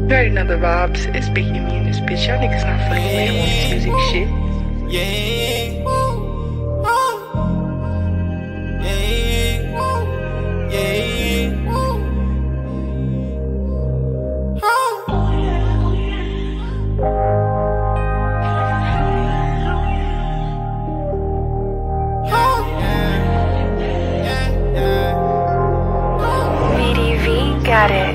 You already know the vibes. It's Biggie me and this bitch. Y'all niggas not fucking with on this music shit. Yeah. BDV got it.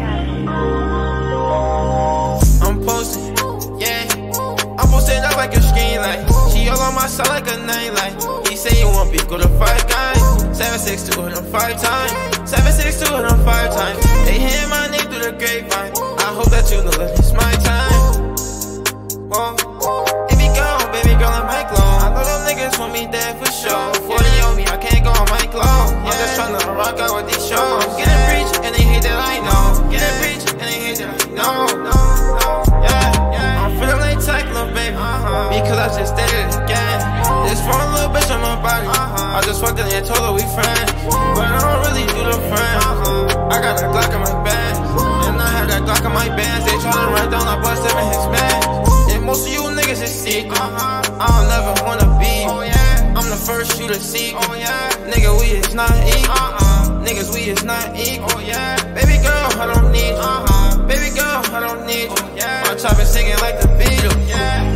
I'm posting, yeah. I'm posting up like a screen light. She all on my side like a nightlight. He say you want beef, go to 5 guys. 762 hit him 5 times. 762 hit him 5 times. They hear my name through the grapevine. I hope that you know that it's my time. Whoa. Baby girl, I'm Mike Long. I know them niggas want me dead for sure. 40 on me, I can't go on Mike Long. I'm just tryna rock out with these shows. Get a preach, and they hate that I know. Get a preach, and they hate that I know. Yeah. I'm feeling like Cyclone, baby. Because I just did it again. This phone little bitch on my body. I just walked in and told her we friends. But I don't really do the friends. I got a Glock in my bands. And I had that Glock in my bands. They tryna run down, I bust them in his man. Most of you niggas is secret. I don't never wanna be. I'm the first you to seek. Nigga, we is not equal. Niggas, we is not equal. Baby girl, I don't need you. Baby girl, I don't need you. I'm chopping singing like the Beatles.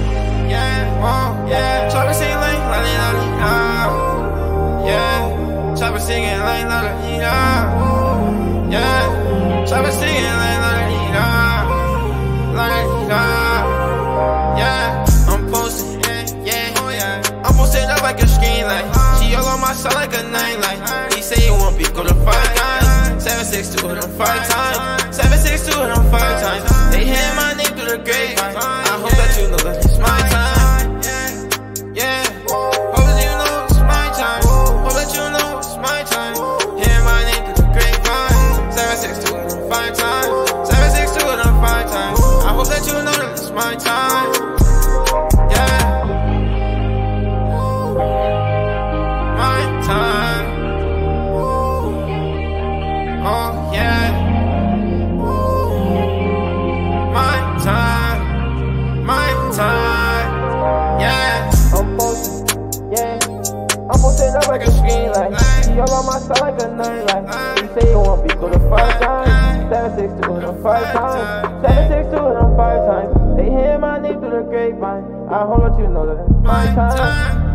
Chopping singing like la la la la. Yeah. Chopping singing like la la la. Yeah. Chopping singing like la la la. La la. I'm posting, I'm posting up like a screen light. She all on my side like a nightlight. He say you want beef, go to 5 guys. 762 hit him 5 times. 762 hit him 5 times. They hear my name through the grapevine. I hope that you know that it's my time. Yeah, hope that you know it's my time. Hope that you know it's my time. Hear my name through the grapevine. 762 hit him 5 times. 762 hit him 5 times. I hope that you know that it's my time. Like a screen light. She all on my side like a nightlight. You say you want beef, go to 5 times. 762 hit him 5 times. 762 hit him 5 times. They hear my name through the grapevine. I hope that you know that it's my time.